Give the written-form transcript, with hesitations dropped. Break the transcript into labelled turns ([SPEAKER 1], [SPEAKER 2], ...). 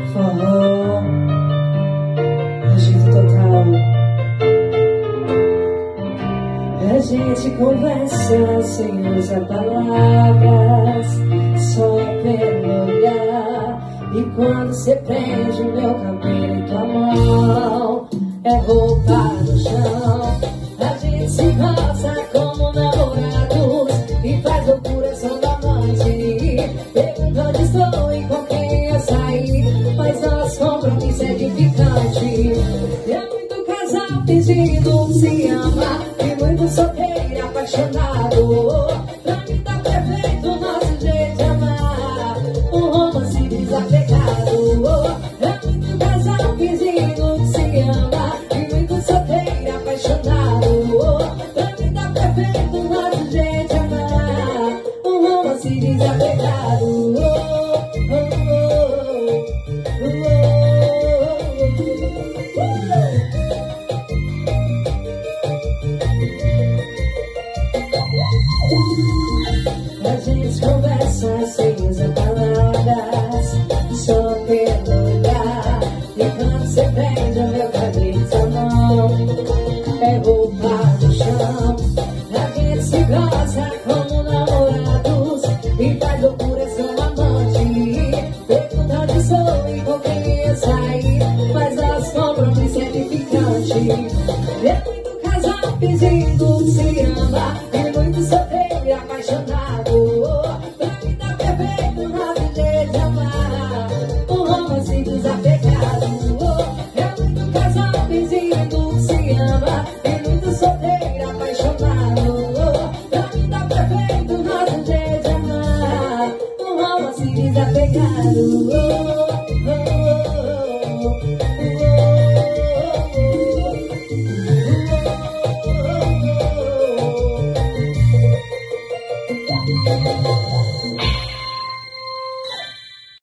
[SPEAKER 1] Forró, agito total. A gente conversa sem usar palavras, só pelo olhar. E quando cê prende meu cabelo em tua mão, é roupa no chão. A gente se goza como namorados e faz loucura só da noite. Pergunta onde estou e com quem eu saí, mas nosso compromisso é edificante. É muito casal fingindo se ama e muito solteiro apaixonado. Pra mim tá perfeito o nosso jeito de amar, um romance desapegado. É muito casal fingindo se ama e muito solteiro apaixonado. Pra mim tá perfeito o nosso jeito de amar, um romance desapegado. A gente conversa sem usar palavras, só pelo olhar. E quando cê prende o meu cabelo na mão, é roupa no chão. A gente se goza como namorados e faz loucura só amante. Pergunta onde sou e com quem eu saí, mas nosso compromisso é edificante. É muito casal fingindo se ama e muito solteiro e apaixonado. Pra mim tá perfeito o nosso jeito de amar, um romance desapegado. É muito casal fingindo se ama e muito solteiro e apaixonado. Pra mim tá perfeito o nosso jeito de amar, um romance desapegado.